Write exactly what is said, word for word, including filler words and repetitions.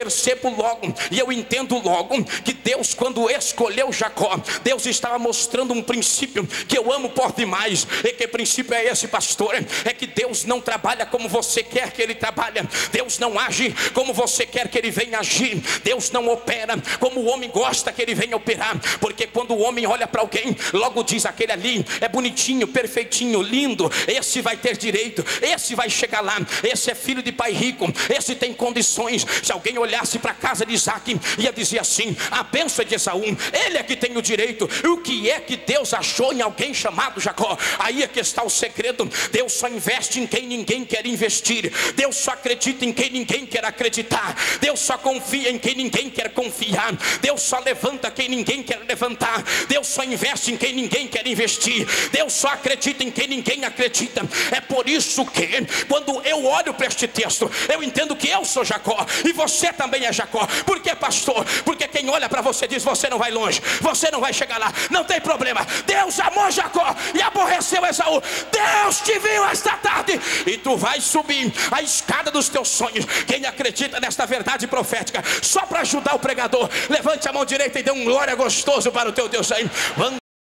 percebo logo e eu entendo logo que Deus, quando escolheu Jacó, Deus estava mostrando um princípio que eu amo por demais. E que princípio é esse, pastor? É que Deus não trabalha como você quer que Ele trabalhe. Deus não age como você quer que Ele venha agir. Deus não opera como o homem gosta que Ele venha operar. Porque quando o homem olha para alguém, logo diz: aquele ali é bonitinho, perfeitinho, lindo, esse vai ter direito, esse vai chegar lá, esse é filho de pai rico, esse tem condições. Se alguém olhasse para a casa de Isaac, ia dizer assim: a bênção é de Esaú, ele é que tem o direito. E o que é que Deus achou em alguém chamado Jacó? Aí é que está o segredo. Deus só investe em quem ninguém quer investir. Deus só acredita em quem ninguém quer acreditar. Deus só confia em quem ninguém quer confiar. Deus só levanta quem ninguém quer levantar. Deus só investe em quem ninguém quer investir. Deus só acredita em quem ninguém acredita. É por isso que quando eu olho para este texto, eu entendo que eu sou Jacó e você também é Jacó. Por que, pastor? Porque quem olha para você diz: você não vai longe, você não vai chegar lá. Não tem problema. Deus amou Jacó e aborreceu Esaú. Deus te viu esta tarde e tu vai subir a escada dos teus sonhos. Quem acredita nesta verdade profética, só para ajudar o pregador, levante a mão direita e dê um glória gostoso para o teu Deus aí.